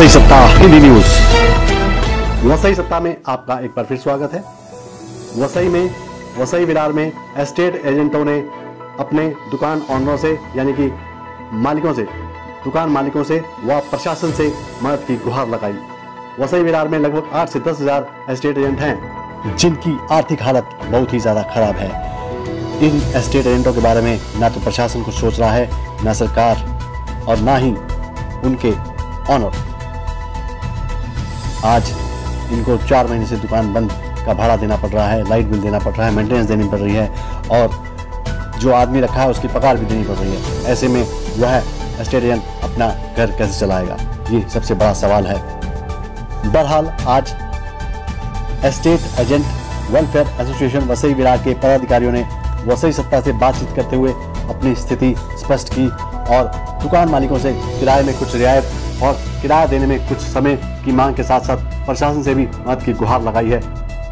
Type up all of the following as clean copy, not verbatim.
वसई सत्ता हिंदी न्यूज। वसई सत्ता में आपका एक बार फिर स्वागत है। वसई में वसई विरार में एस्टेट एजेंटों ने अपने दुकान ऑनरों से यानी कि मालिकों से, दुकान मालिकों से व प्रशासन से मदद की गुहार लगाई। वसई विरार में लगभग 8 से 10 हजार एस्टेट एजेंट हैं जिनकी आर्थिक हालत बहुत ही ज्यादा खराब है। इन एस्टेट एजेंटों के बारे में ना तो प्रशासन कुछ सोच रहा है, ना सरकार और ना ही उनके ऑनर। आज इनको 4 महीने से दुकान बंद का भाड़ा देना पड़ रहा है, लाइट बिल देना पड़ रहा है, मेंटेनेंस देनी पड़ रही है और जो आदमी रखा है उसकी पगार भी देनी पड़ रही है। ऐसे में जो है एस्टेट एजेंट अपना घर कैसे चलाएगा, ये सबसे बड़ा सवाल है। बहरहाल आज estate agent welfare association Vasai Virar के पदाधिकारियों ने वसई सत्ता से बातचीत करते हुए अपनी स्थिति स्पष्ट की और दुकान मालिकों से किराए में कुछ रियायत और किराया देने में कुछ समय की मांग के साथ साथ प्रशासन से भी मदद की गुहार लगाई है।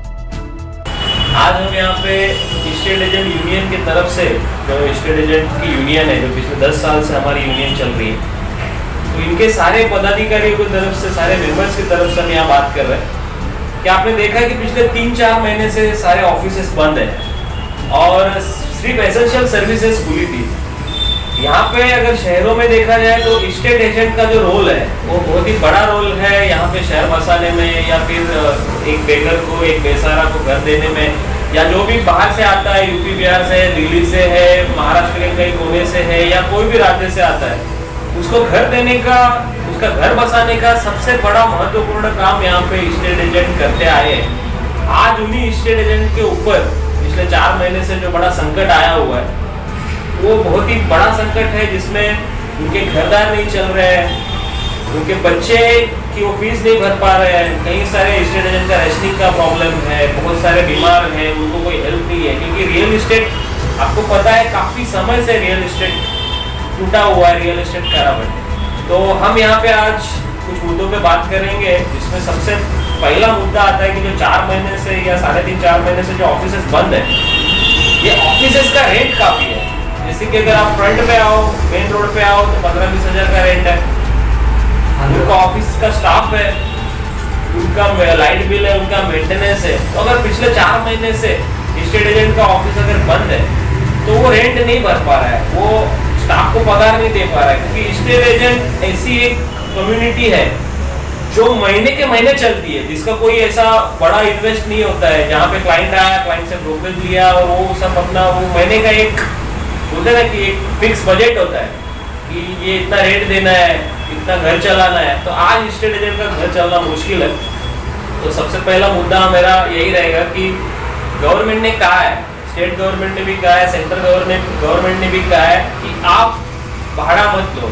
आज हम यहाँ पे स्टेट एजेंट यूनियन की तरफ से, जो स्टेट एजेंट की यूनियन है जो पिछले 10 साल से हमारी यूनियन चल रही है, तो इनके सारे पदाधिकारियों की तरफ से, सारे मेंबर्स की तरफ से हम यहाँ बात कर रहे हैं कि आपने देखा कि पिछले 3-4 महीने से सारे ऑफिसेस बंद हैं और सिर्फ एसेंशियल सर्विसेज खुली थी। यहाँ पे अगर शहरों में देखा जाए तो स्टेट एजेंट का जो रोल है वो बहुत ही बड़ा रोल है यहाँ पे शहर बसाने में, या फिर एक बेघर को, एक बेसहारा को घर देने में, या जो भी बाहर से आता है, यूपी बिहार से, दिल्ली से है, महाराष्ट्र के कई कोने से है, या कोई भी राज्य से आता है, उसको घर देने का, उसका घर बसाने का सबसे बड़ा महत्वपूर्ण काम यहाँ पे स्टेट एजेंट करते आए हैं। आज उन्हीं स्टेट एजेंट के ऊपर पिछले 4 महीने से जो बड़ा संकट आया हुआ है वो बहुत ही बड़ा संकट है, जिसमें उनके घरदार नहीं चल रहे हैं, उनके बच्चे की वो फीस नहीं भर पा रहे हैं, कई सारे स्टेट एजेंट का रेशनिंग का प्रॉब्लम है, बहुत सारे बीमार हैं, उनको कोई हेल्प नहीं है, क्योंकि रियल इस्टेट आपको पता है काफ़ी समय से रियल इस्टेट टूटा हुआ है, रियल इस्टेट खराब है। तो हम यहाँ पे आज कुछ मुद्दों पे बात करेंगे, जिसमें सबसे पहला मुद्दा आता है कि जो 4 महीने से या 3.5-4 महीने से जो ऑफिसेस बंद है, ये ऑफिसेस का रेंट काफ़ी है। जैसे कि अगर आप फ्रंट पे आओ, मेन रोड पे आओ तो 15-20 हजार का रेंट है, उनका ऑफिस का स्टाफ है, उनका लाइट बिल है, उनका मेंटेनेंस है। तो अगर पिछले 4 महीने से स्टेट एजेंट का ऑफिस अगर बंद है तो वो रेंट नहीं भर पा रहा है, वो स्टाफ को पगार नहीं दे पा रहा है, क्योंकि स्टेट एजेंट ऐसी एक कम्युनिटी है जो महीने के महीने चलती है, जिसका कोई ऐसा बड़ा इन्वेस्ट नहीं होता है, जहाँ पे क्लाइंट आया, क्लाइंट से ब्रोकरेज लिया और वो सब अपना वो महीने का एक बोलते ना कि एक फिक्स बजट होता है कि ये इतना रेंट देना है, इतना घर चलाना है। तो आज स्टेट एजेंट का घर चलना मुश्किल है। तो सबसे पहला मुद्दा मेरा यही रहेगा कि गवर्नमेंट ने कहा है, स्टेट गवर्नमेंट ने भी कहा है, सेंट्रल गवर्नमेंट ने भी कहा है कि आप भाड़ा मत लो।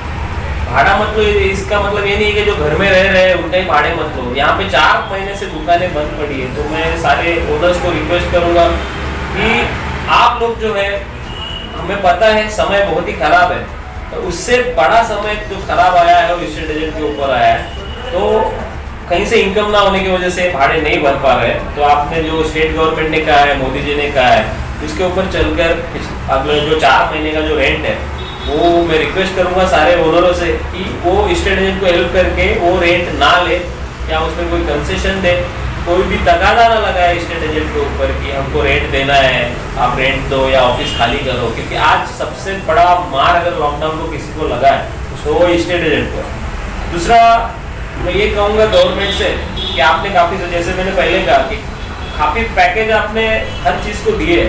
भाड़ा मत लो, इसका मतलब ये नहीं है कि जो घर में रह रहे हैं उनका ही भाड़े मत लो। यहाँ पे 4 महीने से दुकानें बंद पड़ी है, तो मैं सारे ओनर्स को रिक्वेस्ट करूंगा कि आप लोग जो है, हमें पता है समय बहुत ही खराब है, तो उससे बड़ा समय जो खराब आया है वो स्टेट एजेंट के ऊपर आया है। तो कहीं से इनकम ना होने की वजह से भाड़े नहीं भर पा रहे, तो आपने जो स्टेट गवर्नमेंट ने कहा है, मोदी जी ने कहा है, उसके ऊपर चलकर अगले जो 4 महीने का जो रेंट है वो मैं रिक्वेस्ट करूंगा सारे ओनरों से कि वो स्टेट एजेंट को हेल्प करके वो रेंट ना ले, या उसमें कोई कंसेशन दे, कोई भी तगादा ना लगाए स्टेट एजेंट के ऊपर कि हमको रेंट देना है, आप रेंट दो या ऑफिस खाली करो। क्योंकि आज सबसे बड़ा मार अगर लॉकडाउन को किसी को लगा है तो वो स्टेट एजेंट को। दूसरा मैं ये कहूँगा गवर्नमेंट से कि आपने काफ़ी, जैसे मैंने पहले कहा कि काफ़ी पैकेज आपने हर चीज़ को दिए,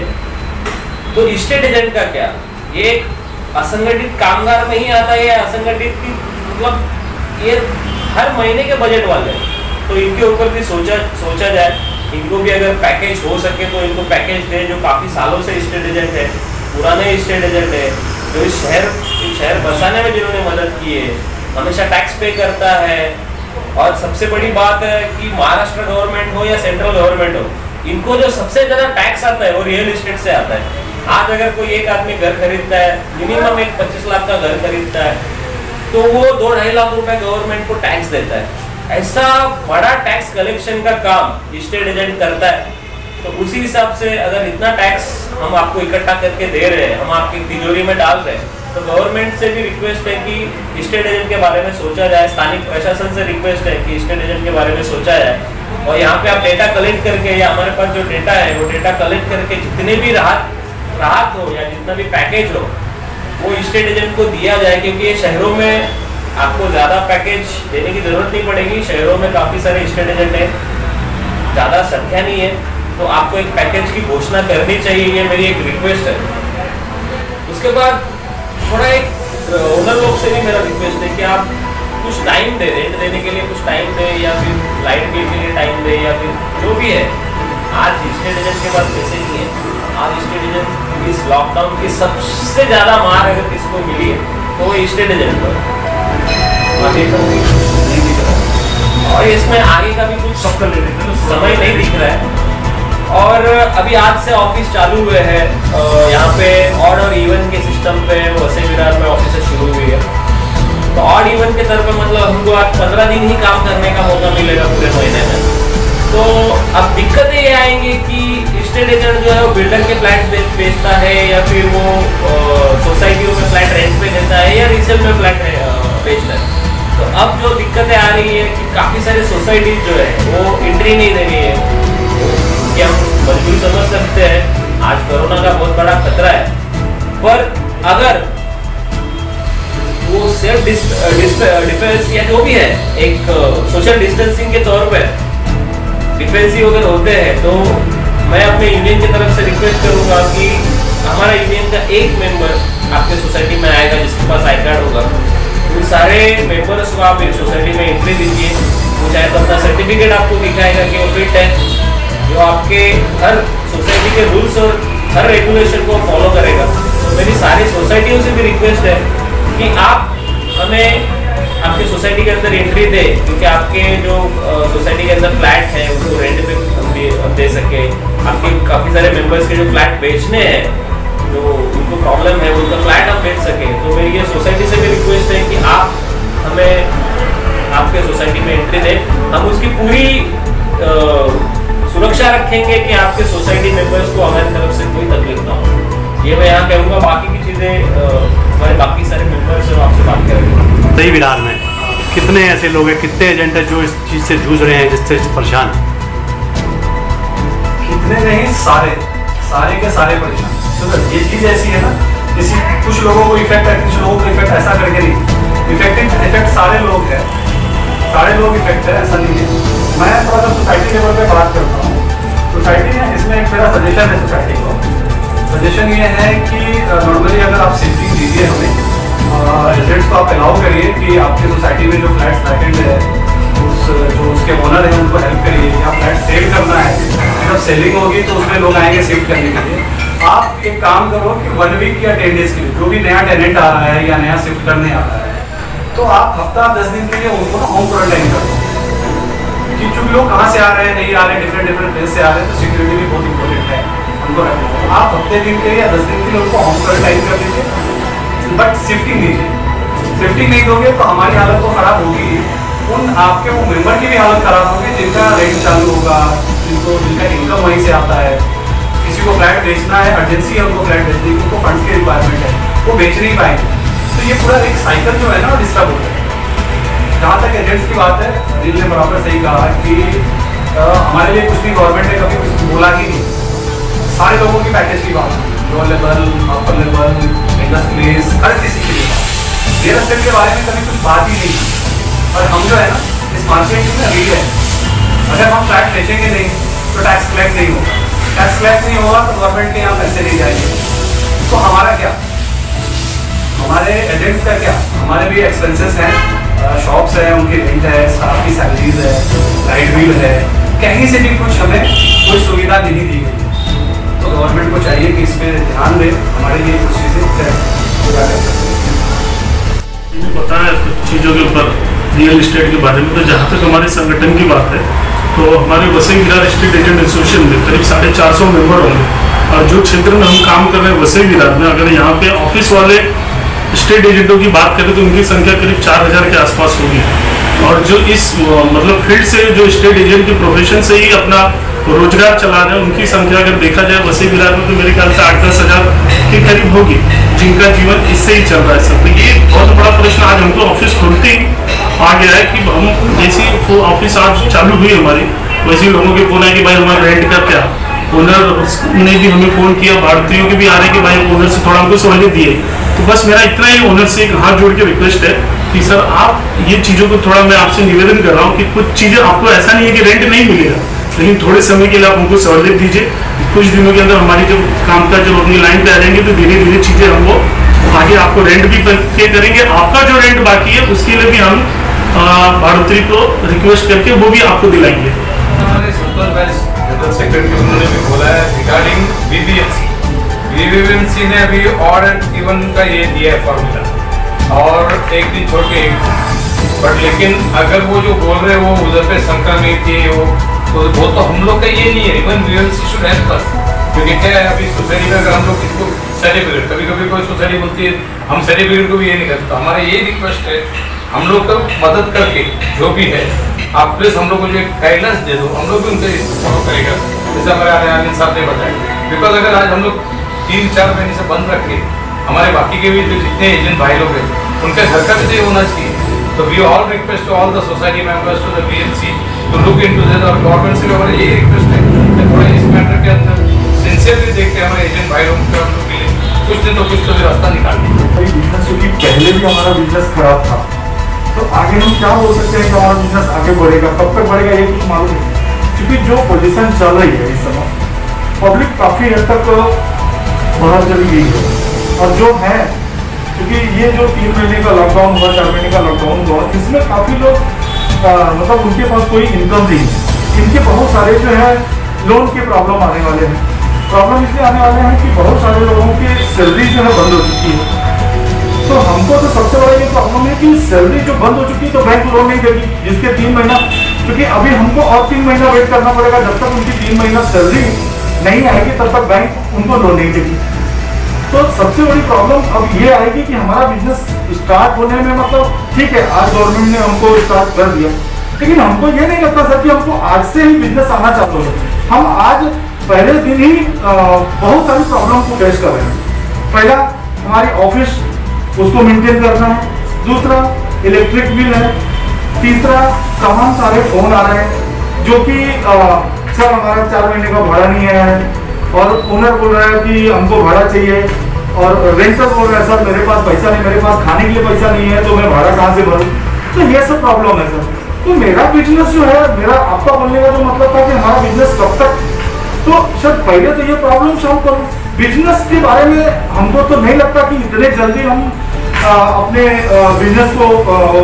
तो स्टेट एजेंट का क्या, ये असंगठित कामगार में ही आता है, असंगठित की मतलब ये हर महीने के बजट वाले, तो इनके ऊपर भी सोचा जाए, इनको भी अगर पैकेज हो सके तो इनको पैकेज दें। जो काफ़ी सालों से स्टेट एजेंट है, पुराने स्टेट एजेंट है, जो इस शहर बसाने में जिन्होंने मदद की है, हमेशा टैक्स पे करता है। और सबसे बड़ी बात है कि महाराष्ट्र गवर्नमेंट हो या सेंट्रल गवर्नमेंट हो, इनको जो सबसे ज़्यादा टैक्स आता है वो रियल इस्टेट से आता है। आज अगर कोई एक आदमी घर खरीदता है, मिनिमम एक 25 लाख का घर खरीदता है, तो वो 2-2.5 लाख रुपए गवर्नमेंट को टैक्स देता है। ऐसा बड़ा टैक्स कलेक्शन का काम स्टेट एजेंट करता है। तो उसी हिसाब से अगर इतना टैक्स हम आपको इकट्ठा करके दे रहे हैं, हम आपकी तिजोरी में डाल रहे हैं, तो गवर्नमेंट से भी रिक्वेस्ट है कि स्टेट एजेंट के बारे में सोचा जाए, स्थानिक प्रशासन से रिक्वेस्ट है कि स्टेट एजेंट के बारे में सोचा जाए। और यहाँ पे आप डेटा कलेक्ट करके, या हमारे पास जो डेटा है वो डेटा कलेक्ट करके जितने भी राहत हो या जितना भी पैकेज हो वो स्टेट एजेंट को दिया जाए, क्योंकि ये शहरों में आपको ज़्यादा पैकेज देने की ज़रूरत नहीं पड़ेगी। शहरों में काफ़ी सारे स्टेट एजेंट हैं, ज़्यादा संख्या नहीं है, तो आपको एक पैकेज की घोषणा करनी चाहिए, ये मेरी एक रिक्वेस्ट है। उसके बाद थोड़ा एक ओनर लोग से भी मेरा रिक्वेस्ट है कि आप कुछ टाइम दे, रेंट देने के लिए कुछ टाइम दे, या फिर लाइट बिल के लिए टाइम दे, या फिर जो भी है। आज स्टेट एजेंट के पास पैसे नहीं है। आज स्टेट एजेंट इस लॉकडाउन की सबसे ज़्यादा मार अगर किसको मिली है तो वो स्टेट एजेंट को, बाकी तो नहीं दिख रहा। और इसमें आगे का भी कुछ समय नहीं दिख रहा है। और अभी आज से ऑफिस चालू हुए हैं, यहाँ पे ऑड और इवन के सिस्टम पे वसई विरार में ऑफिस शुरू हुई है। तो ऑड इवन के तरफ मतलब हमको आज 15 दिन ही काम करने का मौका मिलेगा पूरे महीने में। तो अब दिक्कतें ये आएंगी कि स्टेट एजेंट जो है वो बिल्डर के फ्लैट बेचता है, या फिर वो सोसाइटियों में फ्लैट रेंट पे देता है, या रीसेल में फ्लैट बेचता है। तो अब जो दिक्कतें आ रही है कि काफ़ी सारे सोसाइटीज जो है वो एंट्री नहीं दे रही है, कि हम मजबूरी समझ सकते हैं। आज कोरोना का बहुत बड़ा खतरा है, पर अगर वो सेल्फ डिफेंस या जो भी है, एक सोशल डिस्टेंसिंग के तौर पर डिफेंसिव अगर होते हैं, तो मैं अपने यूनियन की तरफ से रिक्वेस्ट करूंगा कि हमारा यूनियन का एक मेंबर आपके सोसाइटी में आएगा जिसके पास आई कार्ड होगा, उन सारे मेंबर्स को आप एक सोसाइटी में एंट्री दीजिए। वो चाहे तो अपना सर्टिफिकेट आपको दिखाएगा कि वो फिट है, जो आपके हर सोसाइटी के रूल्स और हर रेगुलेशन को फॉलो करेगा। तो मेरी सारी सोसाइटियों से भी रिक्वेस्ट है कि आप हमें आपके सोसाइटी के अंदर एंट्री दे, क्योंकि आपके जो सोसाइटी के अंदर फ्लैट है उनको रेंट पे दे सके। आपके काफ़ी सारे मेंबर्स के जो फ्लैट बेचने हैं, जो उनको प्रॉब्लम है, उनका फ्लैट हम बेच सके। तो मेरी ये सोसाइटी से भी रिक्वेस्ट है कि आप हमें आपके सोसाइटी में एंट्री दें। हम उसकी पूरी सुरक्षा रखेंगे कि आपके सोसाइटी मेंबर्स को हमारी तरफ से कोई तकलीफ ना हो। ये मैं यहाँ कहूँगा। बाकी की चीज़ें हमारे बाकी सारे मेंबर्स से आपसे बात करेंगे। वसई विरार में कितने ऐसे लोग हैं, कितने एजेंट हैं जो इस चीज़ से जूझ रहे हैं, जिससे परेशान हैं? कितने नहीं, सारे के सारे परेशान। तो ये चीज़ ऐसी है ना, किसी कुछ लोगों को इफेक्ट है, कुछ लोगों को इफेक्ट ऐसा करके नहीं, इफेक्ट सारे लोग हैं, सारे लोग इफेक्ट है, ऐसा नहीं है। मैं थोड़ा सा सोसाइटी लेवल पे बात करता हूँ। सोसाइटी में इसमें एक मेरा सजेशन है सोसाइटी को। सजेशन ये है कि नॉर्मली अगर आप सेफ्टी दीजिए हमें, एजेंट्स को आप अलाउ करिए कि आपकी सोसाइटी में जो फ्लैट्स वैकेंट है जो उसके ओनर हैं उनको हेल्प करिए, या फ्लैट सेल करना है, जब सेलिंग होगी तो उसमें लोग आएंगे शिफ्ट करने के लिए। आप एक काम करो कि 1 वीक या 10 डेज के लिए जो भी नया टेनेंट आ रहा है या नया शिफ्ट करने आ रहा है, तो आप हफ्ता 10 दिन के लिए उनको होम क्वारंटाइन करो। कि चूँकि लोग कहाँ से आ रहे हैं, नहीं आ रहे हैं, डिफरेंट प्लेस से आ रहे हैं, तो सिक्योरिटी भी बहुत इंपॉर्टेंट है उनको रखना। आप हफ्ते दिन के लिए या 10 दिन के लिए उनको होम क्वारंटाइन कर दीजिए, बट शिफ्टिंग दीजिए। शिफ्टिंग नहीं दोगे तो हमारी हालत तो ख़राब होगी, उन आपके वो मेंबर की भी हालत ख़राब होगी जिनका रेंट चालू होगा, जिनका इनकम वहीं से आता है। किसी को फ्लैट बेचना है, अर्जेंसी है उनको फ्लैट बेचने की, उनको फंड्स की रिक्वायरमेंट है, वो बेच नहीं पाएंगे। तो ये पूरा एक साइकिल जो है ना डिस्टर्ब होता है। जहाँ तक एजेंट्स की बात है, दिल ने बराबर सही कहा कि हमारे लिए कुछ भी गवर्नमेंट ने कभी कुछ बोला ही नहीं। सारे लोगों की पैकेज की बात, low level, upper level, industries, हर किसी के लिए रियल एस्टेट के बारे में कभी कुछ बात ही नहीं। और हम जो है ना इस मार्केट में अभी है, अगर हम फ्लैट बेचेंगे नहीं तो टैक्स कलेक्ट नहीं होगा, टैक्स कलेक्ट नहीं होगा तो गवर्नमेंट के यहाँ पैसे नहीं जाएंगे। तो हमारा क्या, हमारे एजेंट्स का क्या, हमारे भी एक्सपेंसेस हैं, शॉप्स हैं, उनकी रेंट है, स्टाफ की सैलरीज है, लाइट बिल है, कहीं से भी कुछ हमें कोई सुविधा नहीं दी गई। तो गवर्नमेंट को चाहिए कि इस पर ध्यान दे, हमारे लिए कुछ चीज़ें पूरा कर सकते हैं। पता है कुछ चीज़ों के ऊपर रियल इस्टेट के बारे में। तो जहाँ तक हमारे संगठन की बात है, तो हमारे Vasai Virar state agent association में करीब 450 मेंबर होंगे। और जो क्षेत्र में हम काम कर रहे हैं वसई विरार में, अगर यहाँ पे ऑफिस वाले स्टेट एजेंटों की बात करें तो उनकी संख्या करीब 4000 के आसपास होगी। और जो इस मतलब फील्ड से जो स्टेट एजेंट के प्रोफेशन से ही अपना रोजगार चला रहे हैं उनकी संख्या अगर देखा जाए वसई विरार में तो मेरे ख्याल से 8-10 हज़ार के करीब होगी, जिनका जीवन इससे ही चल रहा है सब। तो ये बहुत बड़ा प्रश्न आज हमको ऑफिस खोलते ही आ गया है कि हम जैसी ऑफिस आज चालू हुई हमारी, वैसे लोगों के फोन आए कि भाई हमारा रेंट का क्या। ओनर ने भी हमें फ़ोन किया, भारतीयों के भी आ रहे हैं कि भाई ओनर से थोड़ा हमको सहूलियत दिए। तो बस मेरा इतना ही ओनर से एक हाथ जोड़ के रिक्वेस्ट है कि सर आप ये चीज़ों को थोड़ा मैं आपसे निवेदन कर रहा हूँ कि कुछ चीज़ें आपको ऐसा नहीं है कि रेंट नहीं मिलेगा, लेकिन थोड़े समय के लिए आप हमको सहूलियत दीजिए। कुछ दिनों के अंदर हमारी जब काम का जब अपनी लाइन पे आ जाएंगे तो धीरे धीरे चीज़ें हम वो आगे आपको रेंट भी पे करेंगे। आपका जो रेंट बाकी है उसके लिए भी हम भारती को रिक्वेस्ट करके वो भी आपको दिलाएंगे। जनरल सेक्रेटरी उन्होंने भी बोला है रिगार्डिंग वीवीएमसी ने अभी और इवन का ये दिया है फॉर्मूला और एक दिन छोड़ के एक, बट लेकिन अगर वो जो बोल रहे वो उधर पे संक्रमित है वो तो हम लोग का ये नहीं है। Even VVMC should help us, क्योंकि क्या है अभी सोसाइटी में अगर हम लोग किसी को सर्टिफिकेट, कभी कभी कोई सोसाइटी बोलती है हम सर्टिफिकेट को भी ये नहीं करते, तो हमारा ये रिक्वेस्ट है हम लोग को मदद करके जो भी है आप प्लीज हम लोग को जो एक गाइडलाइंस दे दो, हम लोग भी उनसे फॉलो करेगा जैसे हमारे आनंद साहब ने बताया। बिकॉज अगर आज हम लोग 3-4 महीने से बंद रखे हमारे बाकी के भी जो जितने एजेंट भाई लोग हैं उनका घर का भी तो ये होना चाहिए। तो we all request to all the society members to the VMC to look into this, और गवर्नमेंट से भी हमारा यही रिक्वेस्ट है कि थोड़ा इस मैटर के अंदर सिंसियरली देख के हमारे एजेंट भाई लोग हम लोग के लिए कुछ दिन तो कुछ तो भी रास्ता निकालें। बिजनेस क्योंकि पहले भी हमारा बिजनेस खराब था, तो आगे हम क्या बोल सकते हैं कि हमारा बिजनेस आगे बढ़ेगा, कब तक बढ़ेगा ये कुछ मालूम नहीं। क्योंकि जो पोजीशन चल रही है इस समय पब्लिक काफ़ी हद तक बाहर चली गई है, और जो है क्योंकि ये जो 3 महीने का लॉकडाउन हुआ, 4 महीने का लॉकडाउन हुआ, इसमें काफ़ी लोग मतलब उनके पास कोई इनकम नहीं है। इनके बहुत सारे जो है लोन के प्रॉब्लम आने वाले हैं। प्रॉब्लम इसलिए आने वाले हैं कि बहुत सारे लोगों की सैलरी जो है बंद हो चुकी है। तो हमको तो सबसे बड़ा ये प्रॉब्लम है कि सैलरी जो बंद हो चुकी है तो बैंक लोन नहीं देगी, जिसके 3 महीना, क्योंकि अभी हमको और 3 महीना वेट करना पड़ेगा। जब तक उनकी 3 महीना सैलरी नहीं आएगी तब तक बैंक उनको लोन नहीं देगी। तो सबसे बड़ी प्रॉब्लम अब ये आएगी कि हमारा बिजनेस स्टार्ट होने में, मतलब ठीक है आज गवर्नमेंट ने हमको स्टार्ट कर दिया, लेकिन हमको ये नहीं लगता सर कि हमको आज से ही बिजनेस आना चालू है। हम आज पहले दिन ही बहुत सारी प्रॉब्लम को फेस कर रहे हैं। पहला हमारी ऑफिस उसको मेंटेन करना है, दूसरा इलेक्ट्रिक बिल है, तीसरा तमाम सारे फोन आ रहे हैं जो कि सर हमारा 4 महीने का भाड़ा नहीं आया है, और ओनर बोल रहा है कि हमको भाड़ा चाहिए, और रेंटर बोल रहा है सर मेरे पास पैसा नहीं, मेरे पास खाने के लिए पैसा नहीं है, तो मैं भाड़ा कहाँ से भरूँ। तो ये सब प्रॉब्लम है सर। तो मेरा बिजनेस जो है, मेरा आपका बोलने का जो मतलब था कि हमारा बिजनेस कब तक, तो सर पहले तो ये प्रॉब्लम सॉल्व करो। बिजनेस के बारे में हमको तो नहीं लगता कि इतने जल्दी हम अपने बिजनेस को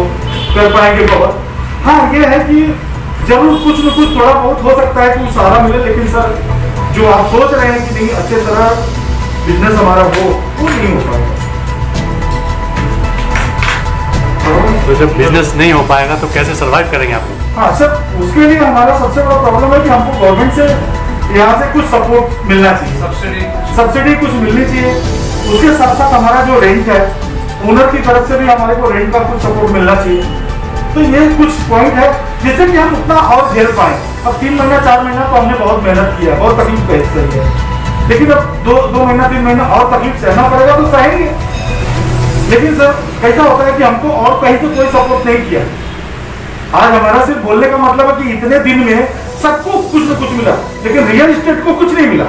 कर पाएंगे कवर। हाँ ये है कि जरूर कुछ न कुछ थोड़ा बहुत हो सकता है कि सहारा मिले, लेकिन सर जो आप सोच रहे हैं कि नहीं अच्छे तरह बिजनेस हमारा वो नहीं हो पाएगा। तो जब बिजनेस नहीं हो पाएगा तो कैसे सर्वाइव करेंगे आप? हाँ सर, उसके लिए हमारा सबसे बड़ा प्रॉब्लम है कि हमको गवर्नमेंट से यहाँ से कुछ सपोर्ट मिलना चाहिए, सब्सिडी कुछ मिलनी चाहिए। उसके साथ साथ हमारा जो रेंट है ओनर की तरफ से भी हमारे को रेंट का कुछ सपोर्ट मिलना चाहिए। तो ये कुछ पॉइंट है जिससे कि हम उतना और झेल पाए। अब 3 महीना 4 महीना तो हमने बहुत मेहनत किया, बहुत तकलीफ फेस करी है, लेकिन अब 2 महीना 3 महीना और तकलीफ सहना पड़ेगा तो सहेंगे। लेकिन सर कैसा होता है कि हमको और कहीं से कोई सपोर्ट नहीं किया। आज हमारा सिर्फ बोलने का मतलब है कि इतने दिन में सबको कुछ न कुछ मिला, लेकिन रियल एस्टेट को कुछ नहीं मिला।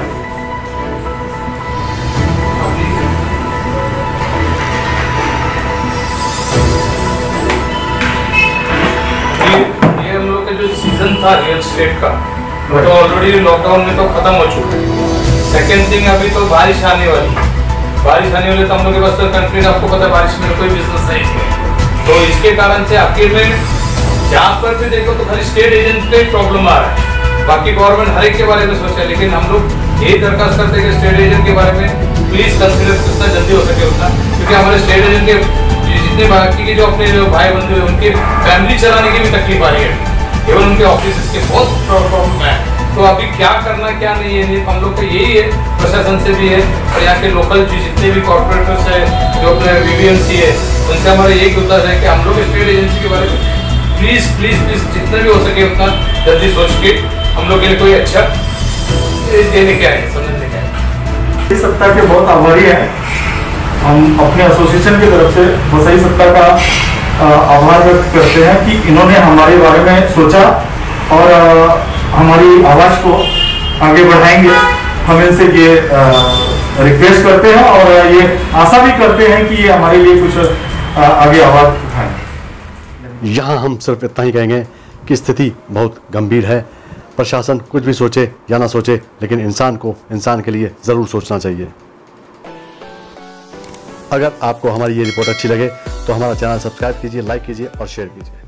ये हम लोग का जो सीजन था रियल एस्टेट का तो ऑलरेडी लॉकडाउन में तो खत्म हो चुका है। सेकेंड थिंग अभी तो बारिश आने वाली तो हम लोग के पास तो कंट्री आपको पता है बारिश में कोई बिजनेस नहीं है। तो इसके कारण से आखिर में जहाँ पर भी देखो तो खाली स्टेट एजेंट पे प्रॉब्लम आ रहा है, बाकी गवर्नमेंट हर एक के बारे में सोचा है। लेकिन हम लोग यही दरखास्त करते हैं कि स्टेट एजेंट के बारे में प्लीज कंसिडर जितना जल्दी हो सके उतना, क्योंकि हमारे स्टेट एजेंट के जितने बाकी के जो अपने जो भाई बंधु है उनके फैमिली चलाने की भी तकलीफ आ रही है, केवल उनके ऑफिस के बहुत प्रॉब्लम है। तो अभी क्या करना क्या नहीं है हम लोग का यही है, प्रशासन से भी है और यहाँ के लोकल जितने भी कॉर्पोरेटर्स है जो अपने वीवीएमसी है उनसे हमारा यही गुजारिश है कि हम लोग स्टेट एजेंसी के बारे में प्लीज जितना भी हो सके उतना जल्दी सोच के हम लोग के लिए कोई अच्छा देने के आए, समझने के आए। इस सत्ता के बहुत आभारी हैं हम अपने एसोसिएशन की तरफ से। वसई सत्ता का आभार व्यक्त करते हैं कि इन्होंने हमारे बारे में सोचा और हमारी आवाज़ को आगे बढ़ाएंगे। हम इनसे ये रिक्वेस्ट करते हैं और ये आशा भी करते हैं कि ये हमारे लिए कुछ आगे आवाज़ उठाएं। यहाँ हम सिर्फ इतना ही कहेंगे कि स्थिति बहुत गंभीर है। प्रशासन कुछ भी सोचे या ना सोचे, लेकिन इंसान को इंसान के लिए ज़रूर सोचना चाहिए। अगर आपको हमारी ये रिपोर्ट अच्छी लगे तो हमारा चैनल सब्सक्राइब कीजिए, लाइक कीजिए और शेयर कीजिए।